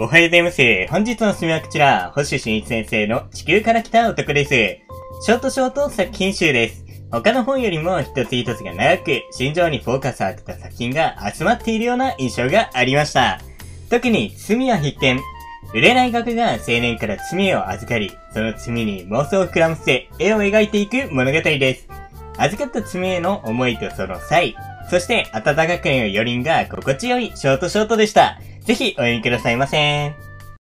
おはようございます。本日のおすすめはこちら、星新一先生の地球から来た男です。ショート作品集です。他の本よりも一つ一つが長く、心情にフォーカスを当てた作品が集まっているような印象がありました。特に罪は必見。売れない額が青年から罪を預かり、その罪に妄想を膨らませ、絵を描いていく物語です。預かった罪への思いとその際、そして温かくの余韻が心地よいショートでした。ぜひお読みくださいませ。